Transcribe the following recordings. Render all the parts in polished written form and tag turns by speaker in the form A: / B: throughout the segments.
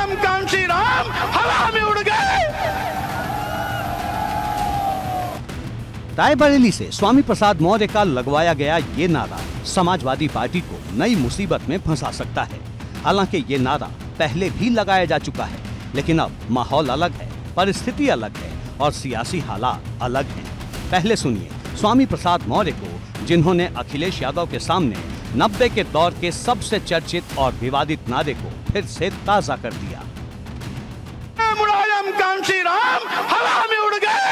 A: मुलायम कांशी राम हवा में उड़ गए।
B: रायबरेली से स्वामी प्रसाद मौर्य का लगवाया गया ये नारा समाजवादी पार्टी को नई मुसीबत में फंसा सकता है। हालांकि ये नारा पहले भी लगाया जा चुका है, लेकिन अब माहौल अलग है, परिस्थिति अलग है और सियासी हालात अलग हैं। पहले सुनिए स्वामी प्रसाद मौर्य को, जिन्होंने अखिलेश यादव के सामने 90 के दौर के सबसे चर्चित और विवादित नारे को फिर से ताजा कर दिया।
A: मुलायम कांशी राम हवा में उड़ गए।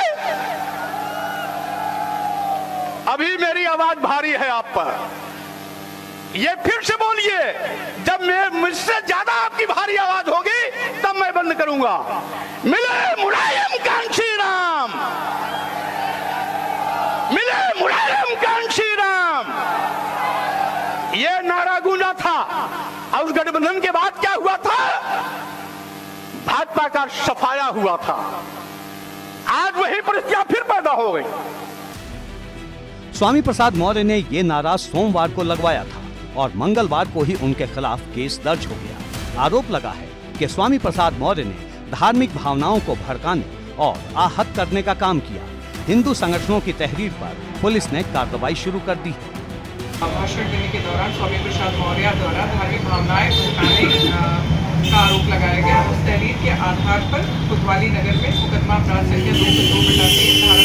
A: अभी मेरी आवाज भारी है आप पर, ये फिर से बोलिए। जब मुझसे ज्यादा आपकी भारी आवाज होगी तब मैं बंद करूंगा। मिले मुलायम कांशी राम, मिले मुलायम कांशी राम, ये नारा गूंजा था। और उस गठबंधन के बाद क्या हुआ था? भाजपा का सफाया हुआ था। आज वही परिस्थितियां फिर पैदा हो गई।
B: स्वामी प्रसाद मौर्य ने ये नारा सोमवार को लगवाया था और मंगलवार को ही उनके खिलाफ केस दर्ज हो गया। आरोप लगा है कि स्वामी प्रसाद मौर्य ने धार्मिक भावनाओं को भड़काने और आहत करने का काम किया। हिंदू संगठनों की तहरीर पर पुलिस ने कार्रवाई शुरू कर दी है।
C: भाषण देने के दौरान स्वामी प्रसाद मौर्य द्वारा धार्मिक भावनाएं भड़काने का आरोप लगाया गया। उस तहरीर के आधार पर कोतवाली नगर में मुकदमा अपराध संख्या 202/23 धारा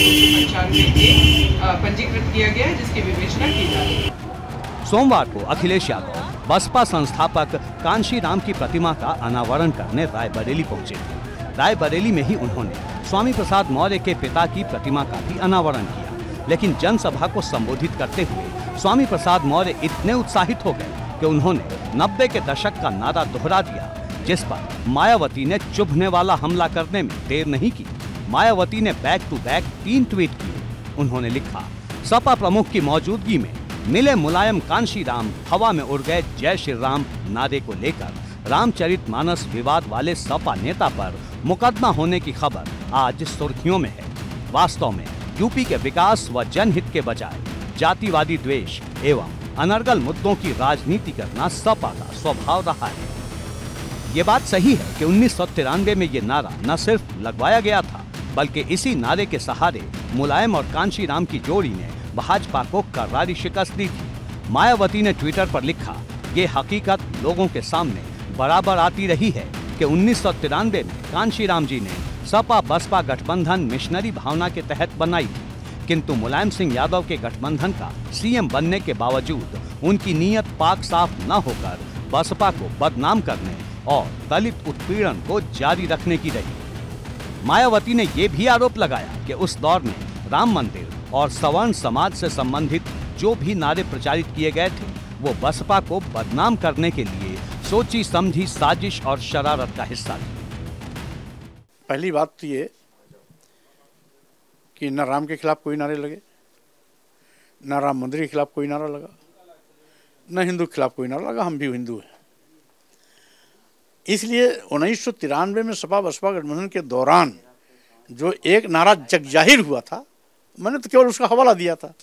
C: 295 पंजीकृत किया गया है, जिसकी विवेचना की जा रही है।
B: सोमवार को अखिलेश यादव बसपा संस्थापक कांशी राम की प्रतिमा का अनावरण करने रायबरेली पहुंचे थे। रायबरेली में ही उन्होंने स्वामी प्रसाद मौर्य के पिता की प्रतिमा का भी अनावरण किया, लेकिन जनसभा को संबोधित करते हुए स्वामी प्रसाद मौर्य इतने उत्साहित हो गए कि उन्होंने 90 के दशक का नारा दोहरा दिया, जिस पर मायावती ने चुभने वाला हमला करने में देर नहीं की। मायावती ने बैक टू बैक 3 ट्वीट किए। उन्होंने लिखा, सपा प्रमुख की मौजूदगी में मिले मुलायम कांशी राम हवा में उड़ गए। जय श्री राम नारे को लेकर रामचरितमानस विवाद वाले सपा नेता पर मुकदमा होने की खबर आज सुर्खियों में है। वास्तव में यूपी के विकास व जनहित के बजाय जातिवादी द्वेष एवं अनर्गल मुद्दों की राजनीति करना सपा का स्वभाव रहा है। ये बात सही है कि 1993 में ये नारा न सिर्फ लगवाया गया था, बल्कि इसी नारे के सहारे मुलायम और कांशी राम की जोड़ी ने भाजपा को करारी शिकस्त दी थी। मायावती ने ट्विटर पर लिखा, ये हकीकत लोगों के सामने बराबर आती रही है कि 1993 में कांशी राम जी ने सपा बसपा गठबंधन मिशनरी भावना के तहत बनाई थी, किंतु मुलायम सिंह यादव के गठबंधन का सीएम बनने के बावजूद उनकी नीयत पाक साफ न होकर बसपा को बदनाम करने और दलित उत्पीड़न को जारी रखने की रही। मायावती ने यह भी आरोप लगाया कि उस दौर में राम मंदिर और सवर्ण समाज से संबंधित जो भी नारे प्रचारित किए गए थे, वो बसपा को बदनाम करने के लिए सोची समझी साजिश और शरारत का हिस्सा थी।
D: पहली बात तो ये कि न राम के खिलाफ कोई नारे लगे, न राम मंदिर के खिलाफ कोई नारा लगा, न हिंदू के खिलाफ कोई नारा लगा। हम भी हिंदू हैं। इसलिए 1993 में सपा बसपा गठबंधन के दौरान जो एक नारा जगजाहिर हुआ था, मैंने तो केवल उसका हवाला दिया था।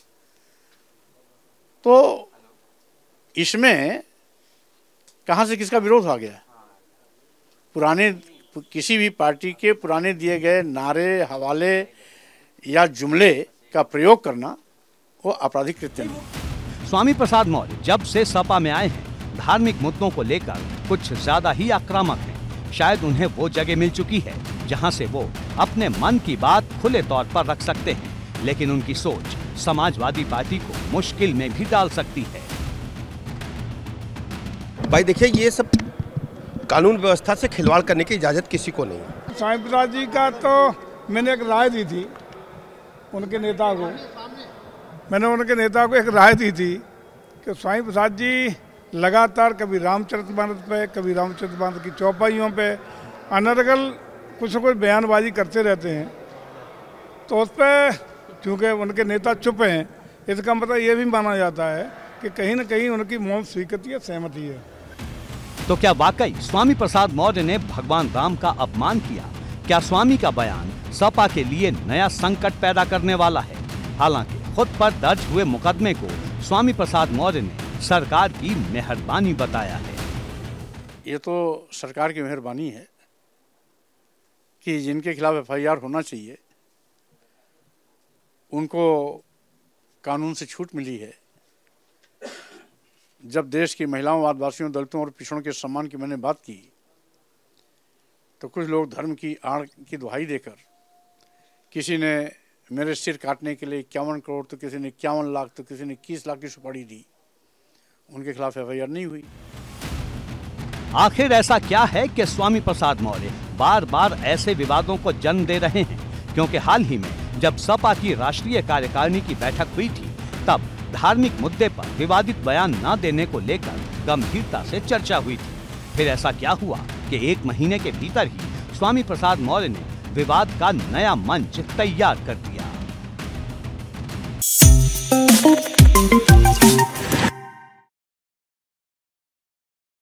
D: तो इसमें कहां से किसका विरोध आ गया? पुराने किसी भी पार्टी के पुराने दिए गए नारे, हवाले या जुमले का प्रयोग करना वो आपराधिक कृत्य नहीं।
B: स्वामी प्रसाद मौर्य जब से सपा में आए हैं, धार्मिक मुद्दों को लेकर कुछ ज्यादा ही आक्रामक हैं। शायद उन्हें वो जगह मिल चुकी है जहां से वो अपने मन की बात खुले तौर पर रख सकते हैं, लेकिन उनकी सोच समाजवादी पार्टी को मुश्किल में भी डाल सकती है।
E: भाई देखिए, ये सब कानून व्यवस्था से खिलवाड़ करने की इजाजत किसी को नहीं है।
F: स्वामी प्रसाद जी का तो मैंने एक राय दी थी उनके नेता को, एक राय दी थी कि स्वामी प्रसाद जी लगातार कभी रामचरितमानस पे, कभी रामचरितमानस की चौपाइयों पे अनर्गल कुछ न कुछ बयानबाजी करते रहते हैं। तो उस पर चूँकि उनके नेता चुप हैं, इसका मतलब ये भी माना जाता है कि कहीं न कहीं उनकी मौत स्वीकृति है, सहमति है।
B: तो क्या वाकई स्वामी प्रसाद मौर्य ने भगवान राम का अपमान किया? क्या स्वामी का बयान सपा के लिए नया संकट पैदा करने वाला है? हालांकि खुद पर दर्ज हुए मुकदमे को स्वामी प्रसाद मौर्य ने सरकार की मेहरबानी बताया है।
D: ये तो सरकार की मेहरबानी है कि जिनके खिलाफ FIR होना चाहिए उनको कानून से छूट मिली है। जब देश की महिलाओं, आदिवासियों, दलितों और पिछड़ों के सम्मान की मैंने बात की तो कुछ लोग धर्म की आड़ की दुहाई देकर, किसी ने मेरे सिर काटने के लिए 51 करोड़ तो किसी ने 51 लाख तो किसी ने 21 लाख की सुपारी दी, उनके खिलाफ FIR नहीं हुई।
B: आखिर ऐसा क्या है कि स्वामी प्रसाद मौर्य बार बार ऐसे विवादों को जन्म दे रहे हैं? क्योंकि हाल ही में जब सपा की राष्ट्रीय कार्यकारिणी की बैठक हुई थी तब धार्मिक मुद्दे पर विवादित बयान न देने को लेकर गंभीरता से चर्चा हुई थी। फिर ऐसा क्या हुआ कि 1 महीने के भीतर ही स्वामी प्रसाद मौर्य ने विवाद का नया मंच तैयार कर दिया।